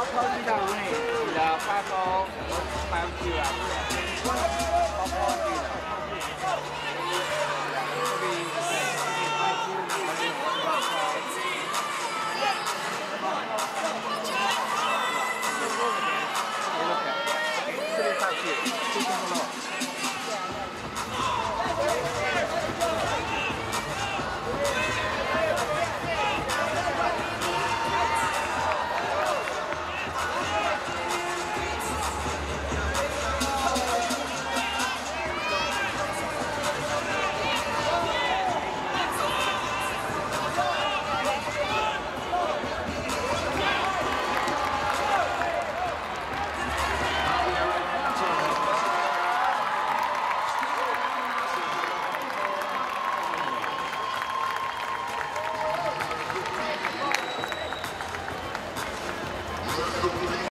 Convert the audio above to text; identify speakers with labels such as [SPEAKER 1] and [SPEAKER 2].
[SPEAKER 1] Thôi đi đâu này thì là ba cô bao nhiêu à?